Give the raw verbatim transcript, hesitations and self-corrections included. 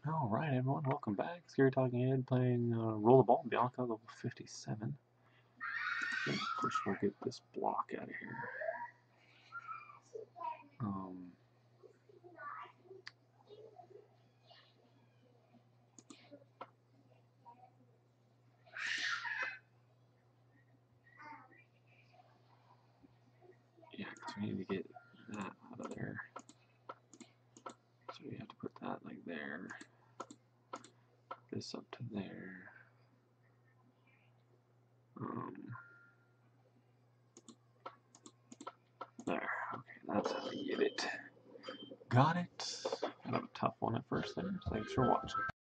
All right, everyone, welcome back. Scary Talking Ed playing uh, Roll the Ball, Bianca, level fifty-seven. Okay, first we'll get this block out of here. Um, yeah, because we need to get that out of there. So we have to put that like there. This up to there. Um, there. Okay, that's how you get it. Got it. Kind of a tough one at first there. Thanks for watching.